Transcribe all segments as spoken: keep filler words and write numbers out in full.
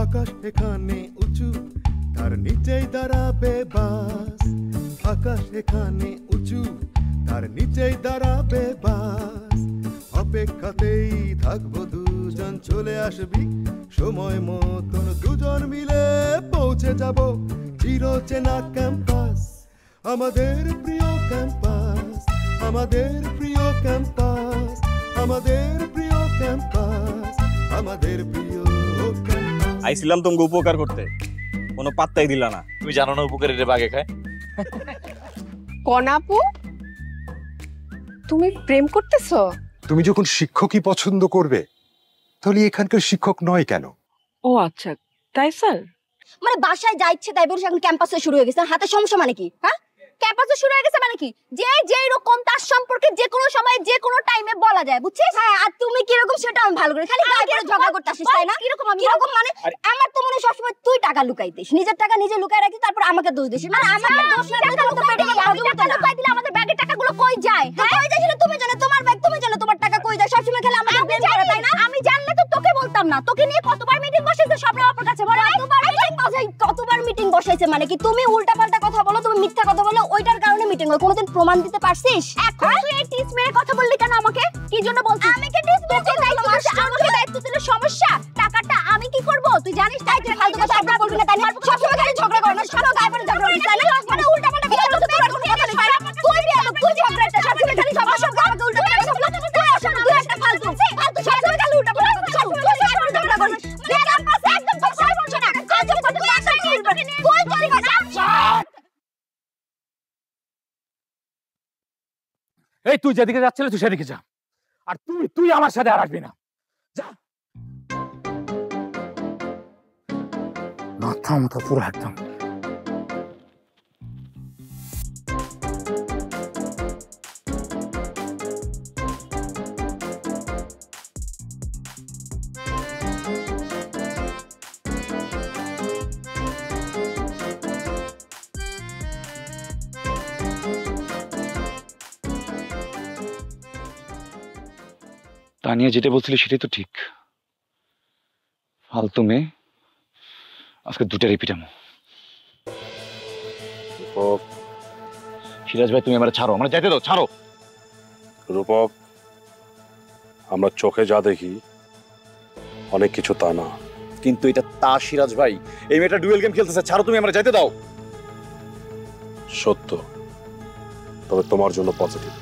আকাশ এখানে উঁচু, তার নিচেই দাঁড়াবে বাস। আকাশ এখানে উঁচু, তার নিচেই দাঁড়াবে বাস। অপেক্ষাতেই থাকবো দুজন, চলে আসবি সময় মতন, দুজন মিলে পৌঁছে যাব চিরচেনা ক্যাম্পাস। আমাদের প্রিয় ক্যাম্পাস, আমাদের প্রিয় ক্যাম্পাস, আমাদের প্রিয় ক্যাম্পাস, আমাদের প্রিয় ক্যাম্পাস। আইছিলাম তোমাকে উপকার করতে, কোনো পাত্তাই দিলা না। তুমি জানো না উপকারী রে বাগে খায়। কনাপু, তুমি প্রেম করতেছো? তুমি যখন শিক্ষকই পছন্দ করবে তাহলে এখানকার শিক্ষক নয় কেন? ও আচ্ছা, তাই স্যার। মানে বাসায় যা ইচ্ছে তাই বলছে, এখন ক্যাম্পাসে শুরু হয়ে গেছে। হাতে সমস্যা মানে কি? হ্যাঁ, ক্যাম্পাসে শুরু হয়ে গেছে মানে কি? যে যেই রকম তার সম্পর্কে যে কোনো সময় যে কোনো টাইমে বলা যায়, বুঝছিস? হ্যাঁ, আর তুমি কি রকম সেটা আমি ভালো করে, খালি গায়ে পড়ে ঝগড়া করতে আসিস, তাই না? কি রকম আমি রকম মানে আমার তো মনে সবসময় তুই টাকা লুকাইতিস, নিজের টাকা নিজে লুকায় রাখিস, তারপর আমাকে দোষ দিস। মানে আমাকে দোষ না দিলে তো পেটে আমি টাকা লুকাই দিলে আমাদের ব্যাগের টাকাগুলো কই যায়? হ্যাঁ, কই যায় সেটা তুমি জানো, তোমার ব্যাগ তুমি জানো, তোমার টাকা কই যায়। সবসময় খেলে আমাদের ব্লেম করে, তাই না? আমি জানলে তো তোকে বলতাম না। তোকে নিয়ে কতবার মিটিং বসাইছে সবরা আপনার কাছে, বলে কতবার মিটিং বসাই, কতবার মিটিং বসাইছে মানে কি? তুমি উল্টাপাল্টা কথা বলো, তুমি মিথ্যা কথা বলো, ওইটার কারণে মিটিং হয়। কোনোদিন প্রমাণ দিতে পারছিস? এখন তুই এই টিস মেরে কথা বললি কেন আমাকে? কি জন্য বলছিস? আমি কি টিস তোকে দায়িত্ব দিলে, আমাকে দায়িত্ব দিলে সমস্যা? টাকাটা আমি কি করব তুই জানিস? তাই তুই ফালতু কথা একবার বলবি না, তাই না? সবসময় খালি ঝগড়া করো না, সব গায়ে পড়ে ঝগড়া করিস, তাই না? মানে উল্টাপাল্টা কথা বলতে তোর কোনো কথা নেই, তাই না? তুই বিয়াদব, তুই ঝগড়াটা সবসময় খালি সব সব আমাকে উল্টাপাল্টা কথা বলছিস। তুই অসম্মান, তুই একটা ফালতু ফালতু সবসময় খালি উল্টাপাল্টা কথা সব তুই সব ঝগড়া করিস। বিয়াদব পাশে একদম তোর সব বলছ না, কাজ করতে তুই একটা চিজ করে নি, তুই চলি কথা। এই তুই যেদিকে যাচ্ছিস তুই সেদিকে যা, আর তুই তুই আমার সাথে আর আসবি না, যা। মাথা মাথা পুরো একদম। তানিয়া যেটা বলছিলি সেটাই তো ঠিক। ফালতু মেয়ে, আজকে দুটা রিপিটামো। সিরাজ ভাই তুমি আমার ছাড়ো, আমার যেতে দাও, ছাড়ো। রূপক, আমরা চোখে যা দেখি অনেক কিছু তা না। কিন্তু এটা তা সিরাজ ভাই, এই মেয়েটা ডুয়েল গেম খেলতেছে, ছাড়ো তুমি আমরা যেতে দাও। সত্য, তবে তোমার জন্য পজিটিভ।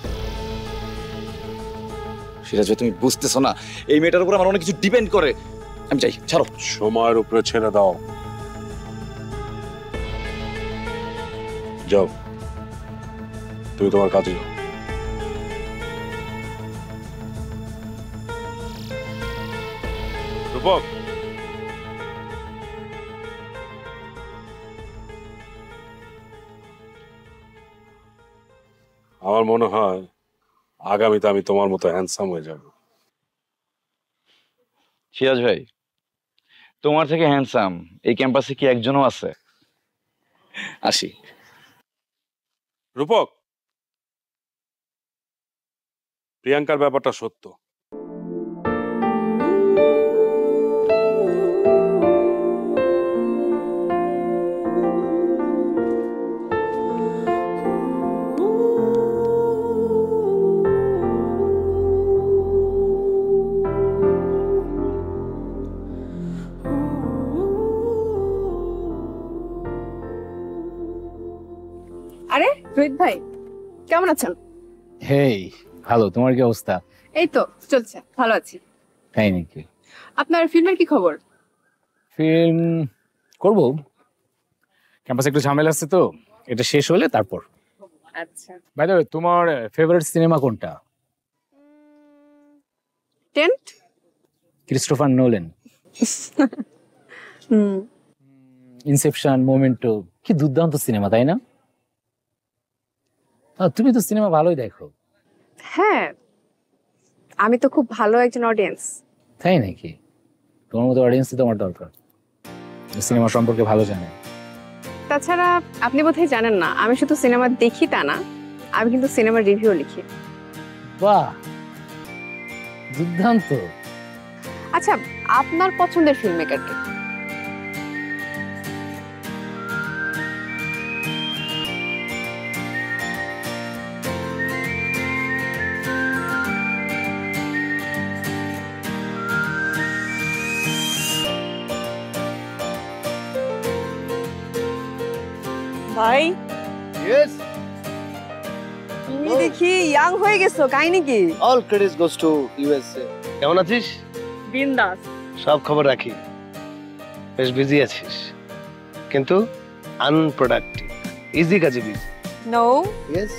সিরাজ ভাই তুমি বুঝতেছো না, এই মেয়েটার উপর আমার অনেক কিছু ডিপেন্ড করে। আমি চাই, ছাড়ো। সময়ের উপরে ছেড়ে দাও, যাও তুমি তোমার কাজে যাও। রূপক, আমার মনে হয় আগামীতে আমি তোমার মতো হ্যান্ডসাম হয়ে যাব। সিরাজ ভাই, তোমার থেকে হ্যান্ডসাম এই ক্যাম্পাসে কি একজনও আছে? আসি। রূপক, প্রিয়াঙ্কার ব্যাপারটা সত্য। আরে রোহিত ভাই, কেমন আছেন? হেই, ভালো। তোমার কি অবস্থা? এই তো চলছে, ভালো আছি। তাই নাকি? আপনার ফিল্মের কি খবর? ফিল্ম করবো, ক্যাম্পাসে একটু ঝামেলা আছে তো, এটা শেষ হলে তারপর। আচ্ছা। বাই দ্য ওয়ে, তোমার ফেভারিট সিনেমা কোনটা? Tenet. Christopher Nolan. Hmm. Inception, Memento, কি দুর্দান্ত সিনেমা, তাই না? তুমি তো সিনেমা ভালোই দেখো। হ্যাঁ, আমি তো খুব ভালো একজন অডিয়েন্স। তাই নাকি? তোমার মতো অডিয়েন্স তো আমার দরকার, সিনেমা সম্পর্কে ভালো জানে। তাছাড়া আপনি বোধহয় জানেন না, আমি শুধু সিনেমা দেখি তা না, আমি কিন্তু সিনেমার রিভিউ লিখি। বাহ, দুর্দান্ত। আচ্ছা, আপনার পছন্দের ফিল্ম মেকার কে? ভাই ইয়েস তুমি দেখি ইয়াং হয়ে গেছো, কাহিনী কি? All credit goes to USA. কেমন আছিস? বিন্দাস। সব খবর রাখি। বেশ বিজি আছিস, কিন্তু আনপ্রোডাক্টিভ। ইজি কাজে বিজি। No, yes.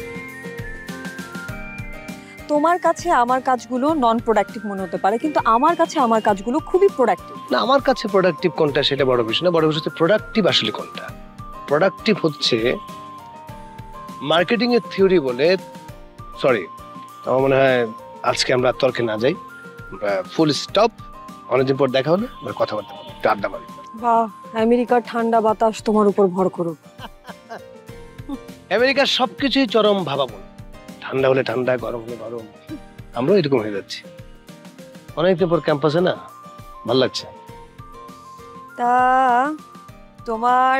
তোমার কাছে আমার কাজগুলো নন প্রোডাক্টিভ মনে হতে পারে, কিন্তু আমার কাছে আমার কাজগুলো খুবই প্রোডাক্টিভ। না, আমার কাছে প্রোডাক্টিভ কোনটা সেটা বড় বিষয় না, বড় বিষয় হচ্ছে প্রোডাক্টিভ আসলে কোনটা। প্রোডাক্টিভ হচ্ছে মার্কেটিং এর থিওরি বলে, সরি আমার মনে হয় আজকে আমরা তর্কে না যাই, ফুল স্টপ। অনেকদিন পর দেখা হলো, কথাবার্তা বলি, একটু আড্ডা মারি। বাহ, আমেরিকার ঠান্ডা বাতাস তোমার উপর ভর করুক। আমেরিকার সবকিছুই চরম ভাবাবো, ঠান্ডা হলে ঠান্ডা, গরম হলে গরম। আমরাও এরকম হয়ে যাচ্ছি। অনেকদিন পর ক্যাম্পাসে না, ভালো লাগছে। তা তোমার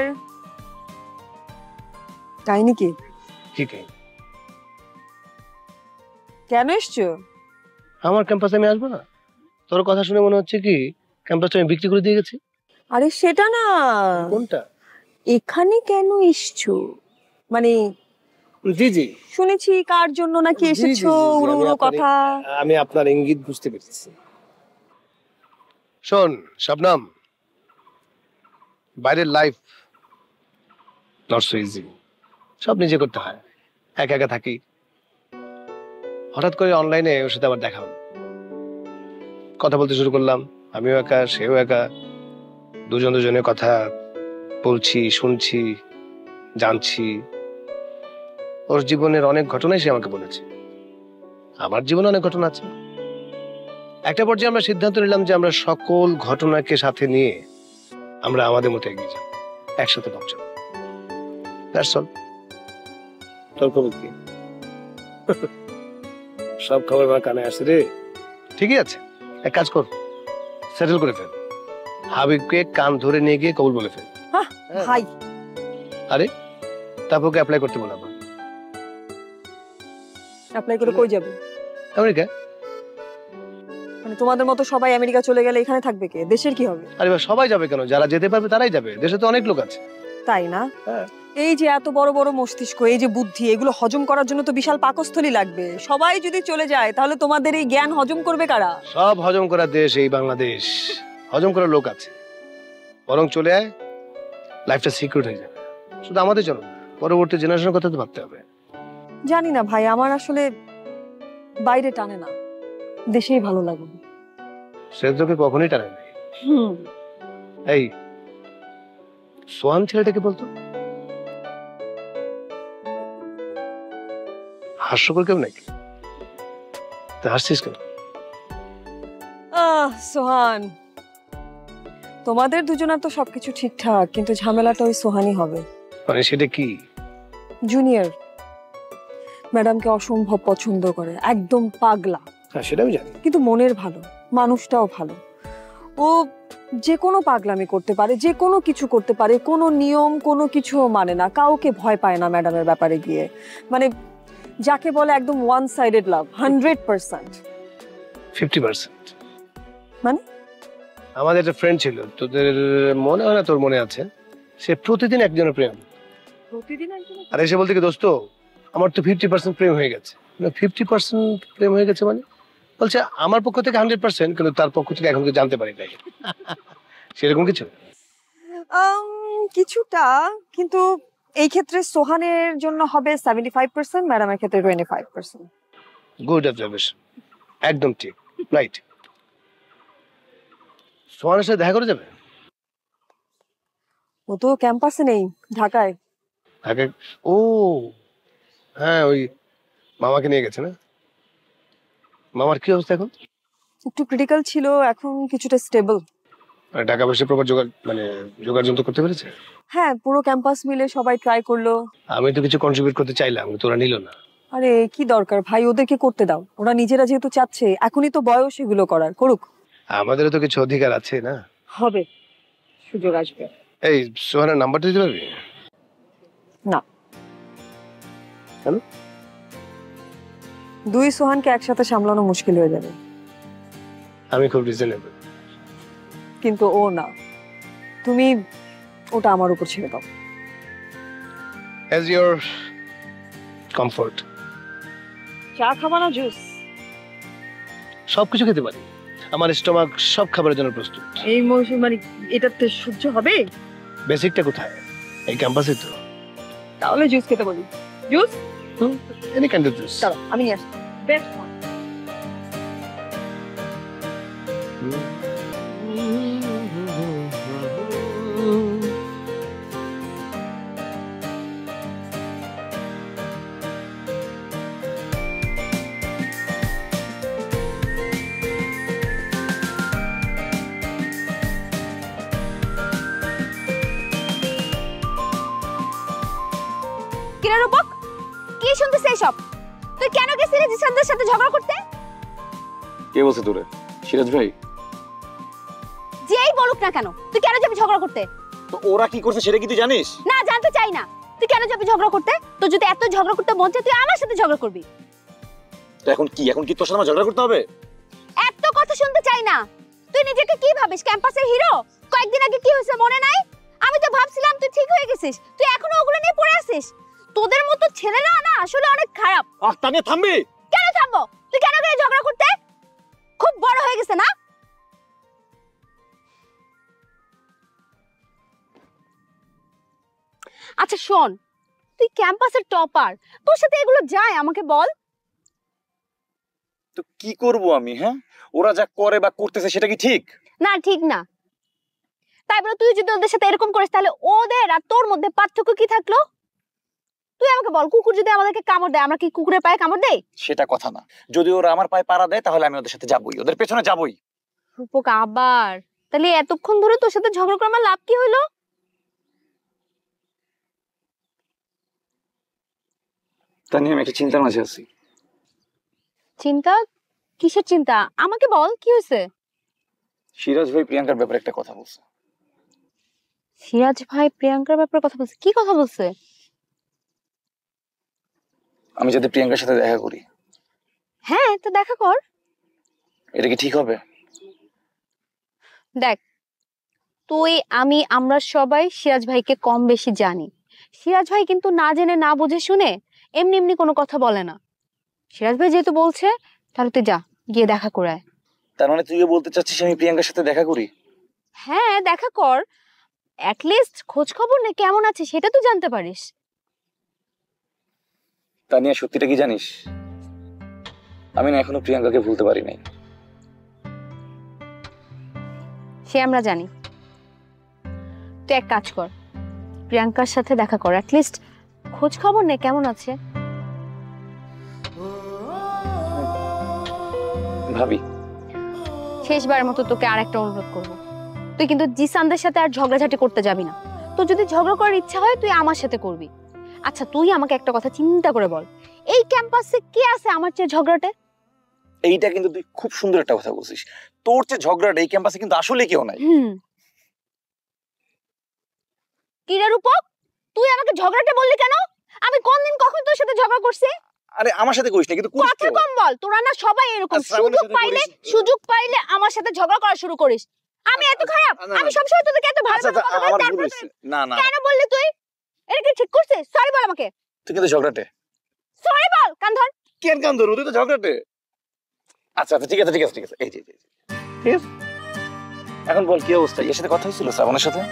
কাহিনী কি? ঠিক আছে, কেন এসছো? আমার ক্যাম্পাসে আমি আসবো না? তোর কথা শুনে মনে হচ্ছে কি ক্যাম্পাসটা আমি বিক্রি করে দিয়ে গেছি। আরে সেটা না, কোনটা? এখানে কেন এসছো? মানে জি জি, শুনেছি কার জন্য নাকি এসেছো, উড়ো উড়ো কথা। আমি আপনার ইঙ্গিত বুঝতে পেরেছি। শোন শবনম, বাইরের লাইফ নট সো ইজি, সব নিজে করতে হয়। একা একা থাকি, হঠাৎ করে অনলাইনে ওর সাথে আবার দেখা হলো, কথা বলতে শুরু করলাম। আমিও একা, সেও একা, দুজন দুজনের কথা বলছি, শুনছি, জানছি। ওর জীবনের অনেক ঘটনাই সে আমাকে বলেছে, আমার জীবনে অনেক ঘটনা আছে। একটা পর্যায়ে আমরা সিদ্ধান্ত নিলাম যে আমরা সকল ঘটনাকে সাথে নিয়ে আমরা আমাদের মতো এগিয়ে যাব, একসাথে পৌঁছাবো। That's all. তোর খবর কি? সব খবর আমার কানে আসে রে। ঠিকই আছে, এক কাজ কর, সেটেল করে ফেল। হাবিবকে কান ধরে নিয়ে গিয়ে কবুল বলে ফেল। ভাই, আরে তারপরকে অ্যাপ্লাই করতে বললাম। অ্যাপ্লাই করে কই যাবে? আমেরিকা। মানে তোমাদের মতো সবাই আমেরিকা চলে গেলে এখানে থাকবে কে? দেশের কি হবে? আরে সবাই যাবে কেন? যারা যেতে পারবে তারাই যাবে, দেশে তো অনেক লোক আছে। তাই না? এই যে এত বড় বড় মস্তিষ্ক, এই যে বুদ্ধি, এগুলো হজম করার জন্য তো বিশাল পাকস্থলী লাগবে। সবাই যদি চলে যায় তাহলে তোমাদের এই জ্ঞান হজম করবে কারা? সব হজম করার দেশ এই বাংলাদেশ, হজম করার লোক আছে। বরং চলে আয়, লাইফটা সিকিউর হয়ে যাবে। শুধু আমাদের জন্য, পরবর্তী জেনারেশনের কথা তো ভাবতে হবে। জানি না ভাই, আমার আসলে বাইরে টানে না, দেশেই ভালো লাগে। সে তোকে কখনোই টানে নাই। এই সোহান ছেলেটাকে বলতো হাস্যকর কেউ নাকি? তা হাসছিস কেন? আহ সোহান, তোমাদের দুজনের তো সবকিছু ঠিকঠাক, কিন্তু ঝামেলাটা ওই সোহানই হবে। মানে সেটা কি? জুনিয়র ম্যাডামকে অসম্ভব পছন্দ করে, একদম পাগলা। হ্যাঁ সেটা আমি জানি, কিন্তু মনের ভালো, মানুষটাও ভালো। ও যে কোনো পাগলামি করতে পারে, যে কোনো কিছু করতে পারে, কোনো নিয়ম কোনো কিছু মানে না, কাউকে ভয় পায় না ম্যাডামের ব্যাপারে গিয়ে। মানে যাকে বলে একদম one sided love, hundred percent. Fifty percent মানে আমাদের একটা ফ্রেন্ড ছিল, তোদের মনে হয় না তোর মনে আছে, সে প্রতিদিন একজনের প্রেম। প্রতিদিন একজন? আর এসে বলতে কি দোস্ত আমার তো ফিফটি পার্সেন্ট প্রেম হয়ে গেছে। ফিফটি পার্সেন্ট প্রেম হয়ে গেছে মানে? বলছে আমার পক্ষ থেকে হান্ড্রেড পার্সেন্ট, কিন্তু তার পক্ষ থেকে এখন জানতে পারি নাই। সেরকম কিছু কিছুটা, কিন্তু এই ক্ষেত্রে সোহানের জন্য হবে সেভেন্টি ফাইভ পার্সেন্ট, ম্যাডামের ক্ষেত্রে twenty five percent. Good observation, একদম ঠিক, রাইট। সোহানের সাথে দেখা করে যাবে? ও তো ক্যাম্পাসে নেই, ঢাকায়। ঢাকায়? ও হ্যাঁ, ওই মামাকে নিয়ে গেছে না? মামার কি অবস্থা এখন? একটু ক্রিটিক্যাল ছিল, এখন কিছুটা স্টেবল। মানে টাকা পয়সা প্রপার জোগাড়, মানে জোগাড় যন্ত্র করতে পেরেছে? হ্যাঁ, পুরো ক্যাম্পাস মিলে সবাই ট্রাই করলো। আমি তো কিছু কন্ট্রিবিউট করতে চাইলাম, তোরা নিল না। আরে কি দরকার ভাই, ওদেরকে করতে দাও, ওরা নিজেরা যেহেতু চাচ্ছে, এখনই তো বয়স এগুলো করার, করুক। আমাদেরও তো কিছু অধিকার আছে না? হবে, সুযোগ আসবে। এই সোহানের নাম্বারটা দিতে পারবি? না। কেন? দুই সোহানকে একসাথে সামলানো মুশকিল হয়ে যাবে। আমি খুব রিজনেবল। কিন্তু ও না, তুমি ওটা আমার উপর ছেড়ে দাও। As your comfort. চা খাবা না জুস? সবকিছু খেতে পারি, আমার স্টমাক সব খাবারের জন্য প্রস্তুত। এই মৌসুম মানে এটাতে সহ্য হবে? বেসিকটা কোথায়? এই ক্যাম্পাসে তো। তাহলে জুস খেতে বলি। Juice? Any kind of juice. চলো আমি নিয়ে আসছি। Best one. কিরে রূপক, কি শুনতেছিস এসব? তুই কেন গেছিলি জিসানদের সাথে ঝগড়া করতে? কে বলছে তোরে? সিরাজ ভাই। যেই বলুক না কেন, তুই কেন যাবি ঝগড়া করতে? তো ওরা কি করছে সেটা কি তুই জানিস? না, জানতে চাই না। তুই কেন যাবি ঝগড়া করতে? তোর যদি এত ঝগড়া করতে মন চায় তুই আমার সাথে ঝগড়া করবি। তো এখন কি এখন কি তোর সাথে আমার ঝগড়া করতে হবে? এত কথা শুনতে চাই না। তুই নিজেকে কি ভাবিস, ক্যাম্পাসের হিরো? কয়েকদিন আগে কি হয়েছে মনে নাই? আমি তো ভাবছিলাম তুই ঠিক হয়ে গেছিস, তুই এখনো ওগুলো নিয়ে পড়ে আছিস। তোদের মতো ছেলেরা না আসলে অনেক খারাপ। আহ তানিয়া থামবি? কেন থামবো? তুই কেন গেলি ঝগড়া করতে? খুব বড় হয়ে গেছে না? আচ্ছা শোন, তুই ক্যাম্পাসের টপার, তোর সাথে এগুলো যায় আমাকে বল। তো কি করব আমি? হ্যাঁ, ওরা যা করে বা করতেছে সেটা কি ঠিক? না, ঠিক না। তাই বলে তুই যদি ওদের সাথে এরকম করিস তাহলে ওদের আর তোর মধ্যে পার্থক্য কি থাকলো? তুই আমাকে বল, কুকুর যদি আমাদেরকে কামড় দেয় আমরা কি কুকুরের পায়ে কামড় দেই? সেটা কথা না। যদি ওরা আমার পায়ে পাড়া দেয় তাহলে আমি ওদের সাথে যাবই, ওদের পেছনে যাবই। রূপক আবার তাহলে এতক্ষণ ধরে তোর সাথে ঝগড়া করে আমার লাভ কি হইলো? তানিয়া আমি একটা চিন্তার মাঝে আছি। চিন্তা? কিসের চিন্তা? আমাকে বল, কি হয়েছে? সিরাজ ভাই প্রিয়াঙ্কার ব্যাপারে একটা কথা বলছে। সিরাজ ভাই প্রিয়াঙ্কার ব্যাপারে কথা বলছে? কি কথা বলছে? আমি যাতে প্রিয়াঙ্কার সাথে দেখা করি। হ্যাঁ, তো দেখা কর। এটা কি ঠিক হবে? দেখ, তুই আমি আমরা সবাই সিরাজ ভাইকে কম বেশি জানি। সিরাজ ভাই কিন্তু না জেনে না বুঝে শুনে এমনি এমনি কোনো কথা বলে না। সিরাজ ভাই যেহেতু বলছে তাহলে তুই যা, গিয়ে দেখা করে আয়। তার মানে তুইও বলতে চাচ্ছিস আমি প্রিয়াঙ্কার সাথে দেখা করি? হ্যাঁ, দেখা কর। অ্যাটলিস্ট খোঁজ খবর নে কেমন আছে সেটা তো জানতে পারিস। তানিয়া সত্যিটা কি জানিস? আমি না এখনো প্রিয়াঙ্কাকে ভুলতে পারি নাই। সে আমরা জানি। তুই এক কাজ কর, প্রিয়াঙ্কার সাথে দেখা কর, অ্যাটলিস্ট খোঁজ খবর নে কেমন আছে। ভাবি, শেষবারের মতো তোকে আর একটা অনুরোধ করব, তুই কিন্তু জিসানদের সাথে আর ঝগড়াঝাটি করতে যাবি না। তোর যদি ঝগড়া করার ইচ্ছা হয় তুই আমার সাথে করবি। আচ্ছা তুই আমাকে একটা কথা চিন্তা করে বল, এই ক্যাম্পাসে কে আছে আমার চেয়ে ঝগড়াটে? এইটা কিন্তু তুই খুব সুন্দর একটা কথা বলছিস। তোর চেয়ে ঝগড়াটা এই ক্যাম্পাসে কিন্তু আসলে কেউ নাই। হুম। কি রে রূপক, তুই আমাকে ঝগড়াটে বললি কেন? আমি কোন দিন কখন তোর সাথে ঝগড়া করছি? আরে আমার সাথে করিস না, কিন্তু করিস কথা তো। কম বল, তোরা না সবাই এরকম, আর শ্রাবণীর সুযোগ সাথে পাইলে করিস। সুযোগ পাইলে আমার সাথে ঝগড়া করা শুরু করিস। আমি এত খারাপ? না, না, আমি সবসময় তোদেরকে এত ভালো আচ্ছা, ভালো আচ্ছা, কথা বলি, আমার ভুল তারপরে হয়েছে। না না কেন বললি তুই? এটা কি ঠিক করছিস? সরি বল আমাকে। তুই কিন্তু ঝগড়াটে। সরি বল, কান ধর। কেন কান ধরবো? তুই তো ঝগড়াটে। আচ্ছা আচ্ছা ঠিক আছে ঠিক আছে ঠিক আছে এই যে এই যে, এই যে। ঠিক আছে? এখন বল কি অবস্থা? এর সাথে কথা হয়েছিল শ্রাবণের সাথে?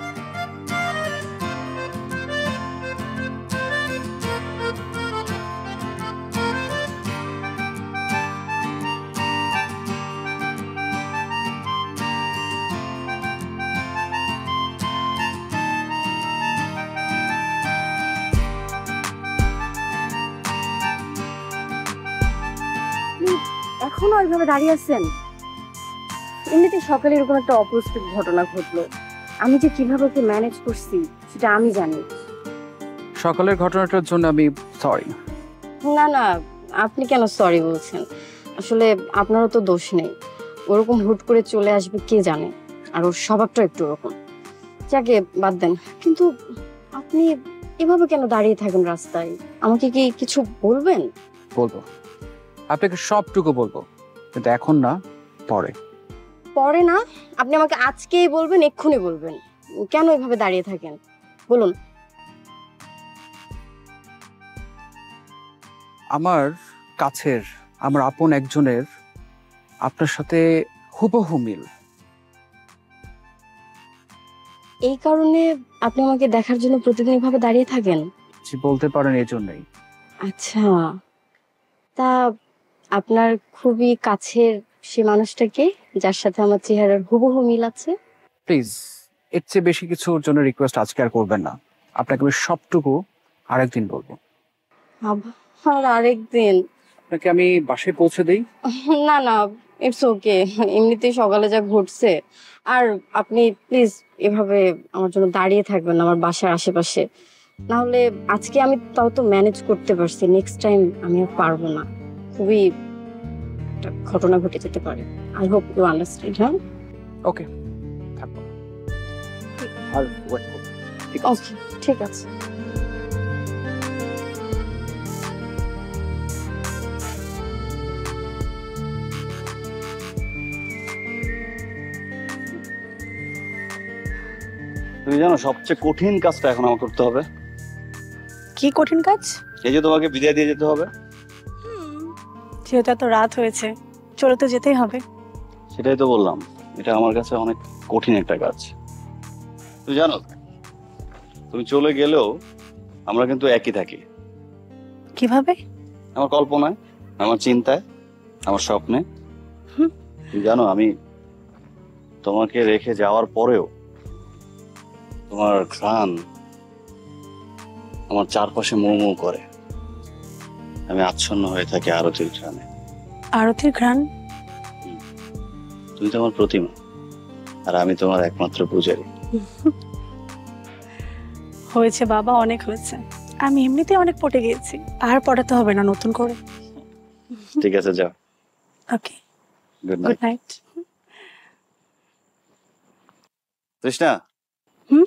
এখনো ওইভাবে দাঁড়িয়ে আছেন? এমনিতে সকালে এরকম একটা অপ্রস্তুত ঘটনা ঘটলো, আমি যে কিভাবে ওকে ম্যানেজ করছি সেটা আমি জানি। সকালের ঘটনাটার জন্য আমি সরি। না না, আপনি কেন সরি বলছেন? আসলে আপনারও তো দোষ নেই, ওরকম হুট করে চলে আসবে কে জানে, আর ওর স্বভাবটা একটু ওরকম। যাকে বাদ দেন, কিন্তু আপনি এভাবে কেন দাঁড়িয়ে থাকেন রাস্তায়? আমাকে কি কিছু বলবেন? বলবো, আপনাকে সবটুকু বলবো, কিন্তু এখন না, পরে। পরে না? আপনি আমাকে আজকেই বলবেন, এক্ষুনি বলবেন। কেন এভাবে দাঁড়িয়ে থাকেন বলুন। আমার কাছের আমার আপন একজনের আপনার সাথে হুবহু মিল। এই কারণে আপনি আমাকে দেখার জন্য প্রতিদিন এভাবে দাঁড়িয়ে থাকেন? জি, বলতে পারেন এই জন্যই। আচ্ছা, তা আপনার খুবই কাছের সে মানুষটাকে যার সাথে আমার চেহারার হুবহু মিল আছে? প্লিজ, এর চেয়ে বেশি কিছুর জন্য রিকোয়েস্ট আজকে আর করবেন না। আপনাকে আমি সবটুকু আরেকদিন বলবো। আবার আরেকদিন? আপনাকে আমি বাসায় পৌঁছে দেই? না না, ইটস ওকে, এমনিতেই সকালে যা ঘটছে। আর আপনি প্লিজ এভাবে আমার জন্য দাঁড়িয়ে থাকবেন না আমার বাসার আশেপাশে, না হলে আজকে আমি তাও তো ম্যানেজ করতে পারছি, নেক্সট টাইম আমি আর পারবো না। খুবই একটা ঘটনা ঘটে যেতে পারে। I hope you understand. হ্যাঁ, ওকে, থাকবো আর ওয়েট করব। ঠিক আছে, ঠিক আছে। তুমি জানো সবচেয়ে কঠিন কাজটা এখন আমার করতে হবে? কি কঠিন কাজ? এই যে তোমাকে বিদায় দিয়ে যেতে হবে। যেহেতু এত রাত হয়েছে, চলে তো যেতেই হবে। সেটাই তো বললাম, এটা আমার কাছে অনেক কঠিন একটা কাজ। তুমি জানো, তুমি চলে গেলেও আমরা কিন্তু একই থাকি। কিভাবে? আমার কল্পনায়, আমার চিন্তায়, আমার স্বপ্নে। তুমি জানো, আমি তোমাকে রেখে যাওয়ার পরেও তোমার ঘ্রাণ আমার চারপাশে মৌ মৌ করে। আমি আচ্ছন্ন হয়ে থাকি আরতির ঘ্রাণে। আরতির ঘ্রাণ? তুমি তো আমার প্রতিমা, আর আমি তোমার একমাত্র পূজারী। হয়েছে বাবা, অনেক হয়েছে। আমি এমনিতেই অনেক পটে গিয়েছি, আর পটাতে হবে না নতুন করে। ঠিক আছে, যাও। Okay, good good night. Night. Trishna, hmm?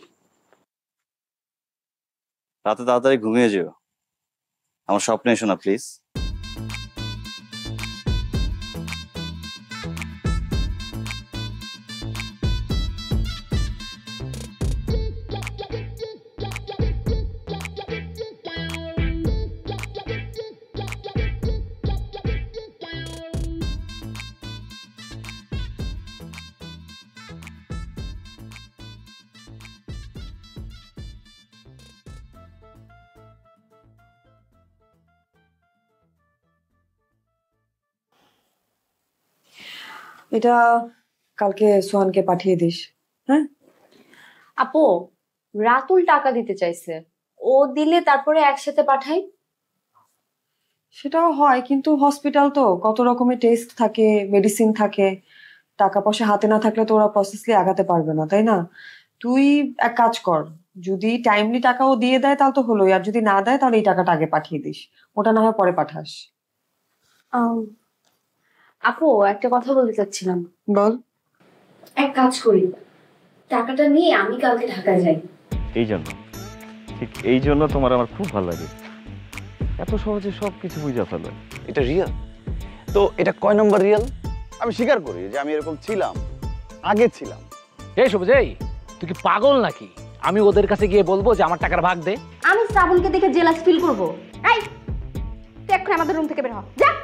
রাতে তাড়াতাড়ি ঘুমিয়ে যেও। আমার স্বপ্নে এসো না প্লিজ। এটা কালকে সোহানকে পাঠিয়ে দিস। হ্যাঁ আপু, রাতুল টাকা দিতে চাইছে, ও দিলে তারপরে একসাথে পাঠাই। সেটাও হয়, কিন্তু হসপিটাল তো কত রকমের টেস্ট থাকে, মেডিসিন থাকে, টাকা পয়সা হাতে না থাকলে তো ওরা প্রসেসলি আগাতে পারবে না, তাই না? তুই এক কাজ কর, যদি টাইমলি টাকা ও দিয়ে দেয় তাহলে তো হলোই, আর যদি না দেয় তাহলে এই টাকাটা আগে পাঠিয়ে দিস, ওটা না হয় পরে পাঠাস। আপু, একটা কথা বলতে চাচ্ছিলাম। বল। এক কাজ করি, টাকাটা নিয়ে আমি কালকে ঢাকা যাই। এই জন্য, ঠিক এই জন্য তোমার আমার খুব ভালো লাগে, এত সহজে সবকিছু বুঝা ফেলো। এটা রিয়েল তো? এটা কয় নম্বর রিয়েল? আমি স্বীকার করি যে আমি এরকম ছিলাম, আগে ছিলাম। এই সবুজ, এই তুই কি পাগল নাকি? আমি ওদের কাছে গিয়ে বলবো যে আমার টাকার ভাগ দে? আমি শ্রাবণকে দেখে জেলাস ফিল করবো? এই, তুই এখন আমাদের রুম থেকে বের হ, যা।